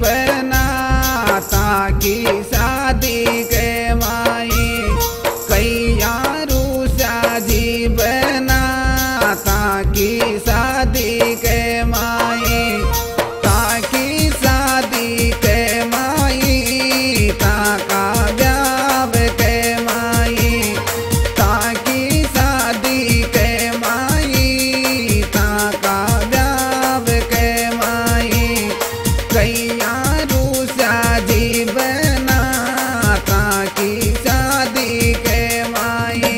बना ताकि शादी के माई कैया रूसा जी बना ताकि शादी के माई ताकि शादी के माई ताका ब्याव के माई ताकि शादी के माई ताका ब्याव के माई कैया रूसा जी बना ताकि शादी के माई।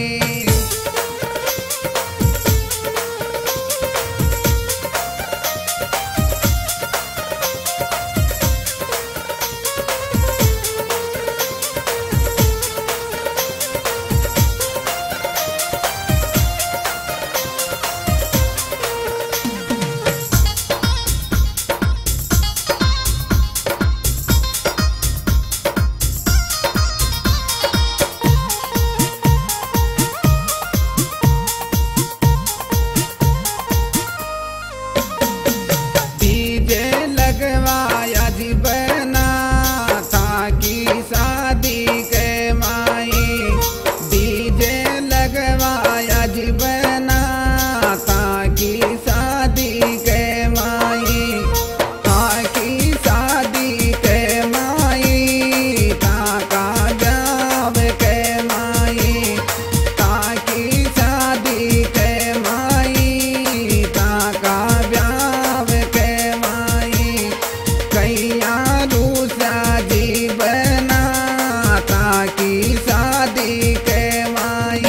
लगवाया जी बना ताकि शादी के माई डीजे लगवाया जी बना ताकि शादी के माई ताकि शादी के माई ताका ब्याव के माई ताकि शादी के माई ताका ब्याव के माई कैया रूसा जी बना ताकि शादी के माई।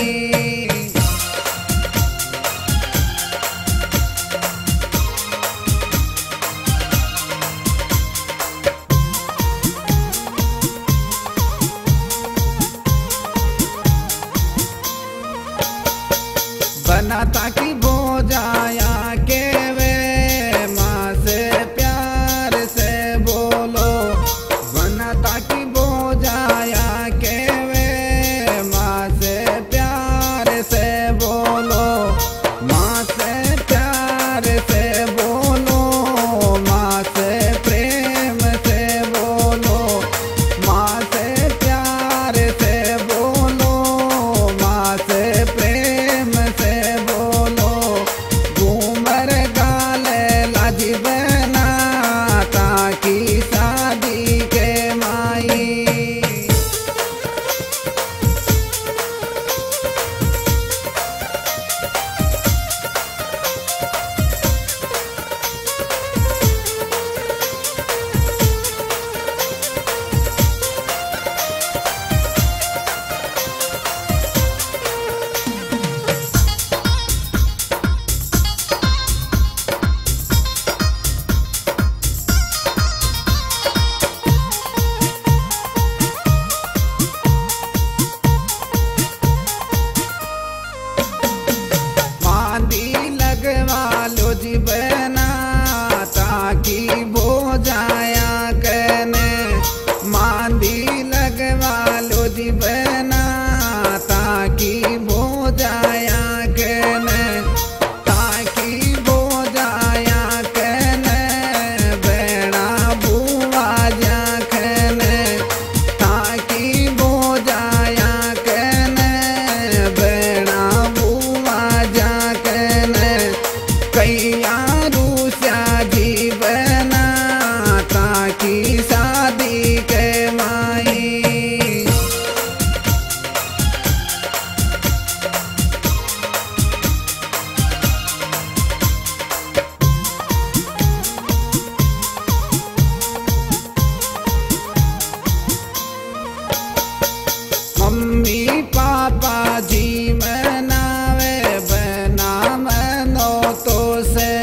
बना ताकि भो जाया के वे माँ से प्यार से बोलो बना ताकि भो जाया के वे माँ से प्यार से बोलो माँ से प्यार से बोलो माँ से प्रेम से बोलो माँ से प्यार से बोलो माँ से प्रेम से बोलो घूमर गाले लाजी बना ताकि शादी के माई। मांदी लगवा लो जी बना ताकि भो जाया कहने मांदी लगवा लो जी बना ताकि भो जाया कहने ताकि भो जाया कहने बेड़ा बुआ जा कहने ताकि भो जाया कहने बेड़ा बुआ जा कहने कैया रूसा जी बना ताकि शादी के माई। मम्मी पापा जी मनावे बना मनो तो से